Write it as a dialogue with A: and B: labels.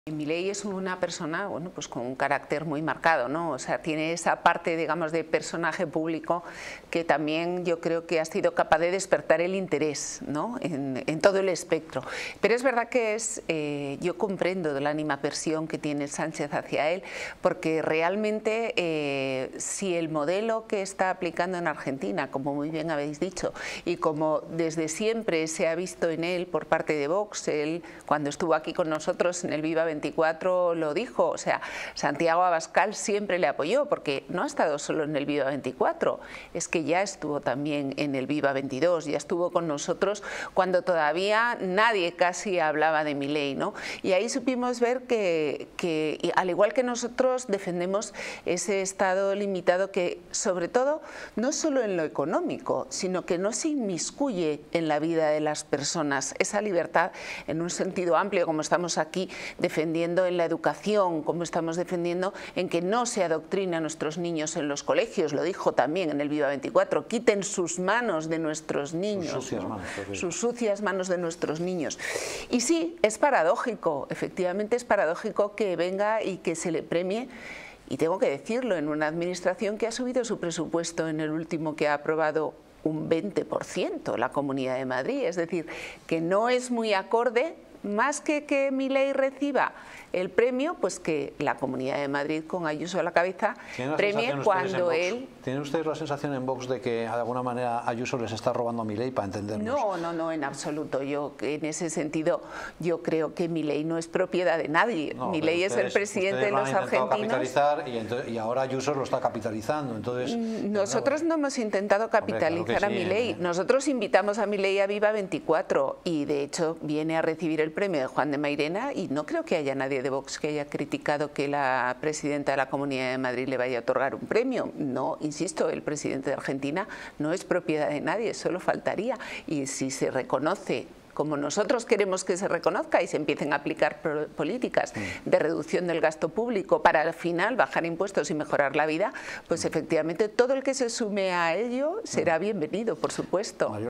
A: Milei es una persona, bueno, pues con un carácter muy marcado, ¿no? O sea, tiene esa parte, digamos, de personaje público que también yo creo que ha sido capaz de despertar el interés, ¿no? en todo el espectro. Pero es verdad que yo comprendo de la animadversión que tiene Sánchez hacia él, porque realmente si el modelo que está aplicando en Argentina, como muy bien habéis dicho, y como desde siempre se ha visto en él por parte de Vox, él cuando estuvo aquí con nosotros en el Viva 24 lo dijo, o sea, Santiago Abascal siempre le apoyó, porque no ha estado solo en el Viva 24, es que ya estuvo también en el Viva 22, ya estuvo con nosotros cuando todavía nadie casi hablaba de Milei, ¿no? Y ahí supimos ver que al igual que nosotros defendemos ese Estado limitado que, sobre todo, no solo en lo económico, sino que no se inmiscuye en la vida de las personas, esa libertad en un sentido amplio, como estamos aquí defendiendo en la educación, como estamos defendiendo en que no se adoctrina a nuestros niños en los colegios, lo dijo también en el Viva 24, quiten sus manos de nuestros niños, sus sucias, manos, sus sucias manos de nuestros niños. Y sí, es paradójico, efectivamente es paradójico que venga y que se le premie, y tengo que decirlo, en una administración que ha subido su presupuesto en el último que ha aprobado un 20% la Comunidad de Madrid, es decir, que no es muy acorde. Más que Milei reciba el premio, pues que la Comunidad de Madrid, con Ayuso a la cabeza, premie cuando él...
B: ¿Tienen ustedes la sensación en Vox de que de alguna manera Ayuso les está robando a Milei, para entendernos?
A: No, en absoluto. Yo, en ese sentido, yo creo que Milei no es propiedad de nadie. No, Milei es el presidente de los argentinos.
B: Capitalizar y ahora Ayuso lo está capitalizando. Entonces,
A: nosotros no hemos intentado capitalizar claro a Milei. Nosotros invitamos a Milei a Viva 24 y, de hecho, viene a recibir el premio de Juan de Mairena y no creo que haya nadie de Vox que haya criticado que la presidenta de la Comunidad de Madrid le vaya a otorgar un premio. No, insisto, el presidente de Argentina no es propiedad de nadie, solo faltaría. Y si se reconoce, como nosotros queremos que se reconozca y se empiecen a aplicar políticas de reducción del gasto público para al final bajar impuestos y mejorar la vida, pues efectivamente todo el que se sume a ello será bienvenido, por supuesto.